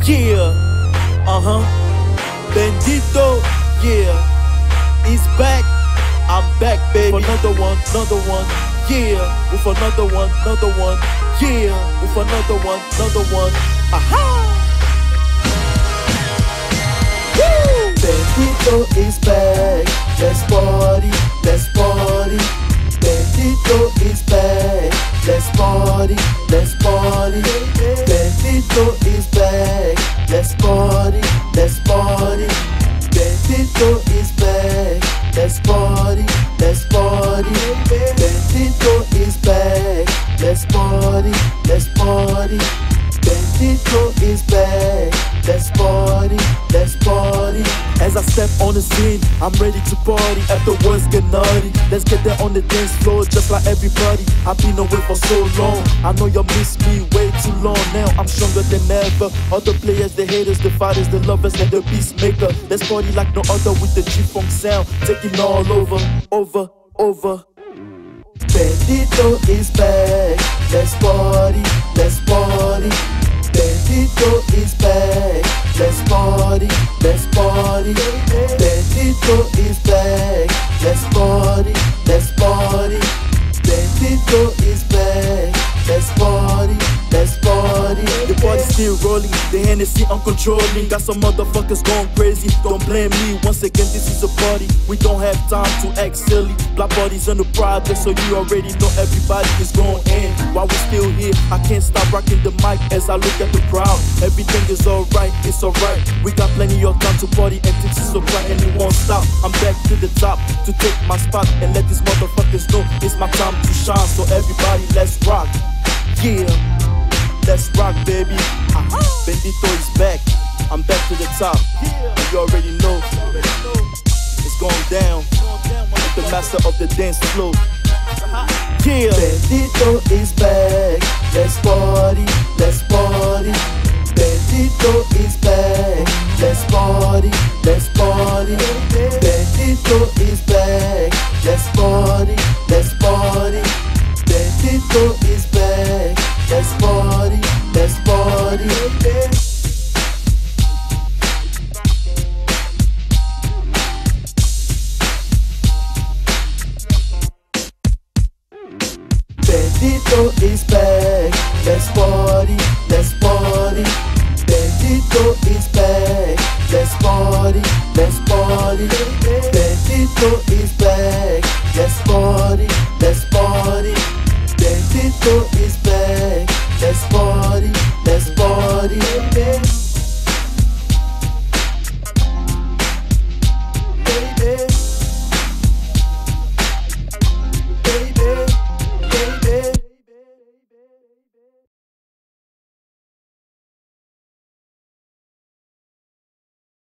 Yeah, Bendito, yeah, he's back. I'm back, baby. With another one, yeah. With another one, yeah. With another one, aha. Woo! Bendito is back. Let's party, let's party. Bendito is back. Let's party, let's party. Bendito is back. Let's party, let's party. Bendito is back. Let's party, let's party. Bendito is back. Let's party, let's party. Bendito is back. Let's party, let's party. As I step on the scene, I'm ready to party. After words get naughty, let's get there on the dance floor just like everybody. I've been away for so long, I know you miss me way too long. Now I'm stronger than ever. All the players, the haters, the fighters, the lovers, and the peacemaker. Let's party like no other with the G-Funk sound, taking all over. Bendito is back. Let's party, let's party. Bendito is back. Let's party, let's party. Bendito is back. Let's party, let's party. Bendito is back. Let's party, let's party. The party's still rolling, the Hennessy uncontrolling. Got some motherfuckers going crazy, don't blame me. Once again, this is a party, we don't have time to act silly. Black parties on the project, so you already know everybody is going in. While we're still here, I can't stop rocking the mic as I look at the crowd. Everything is alright, it's alright. We got plenty of time to party and things is so bright and it won't stop. I'm back to the top to take my spot and let these motherfuckers know it's my time to shine. So everybody, let's rock. Yeah, let's rock, baby. Bendito is back. I'm back to the top. You already know. It's going down with the master of the dance floor. Yeah. Bendito is back. Let's party, let's party. Bendito is back. Let's party, let's party. Bendito is back. Let's party,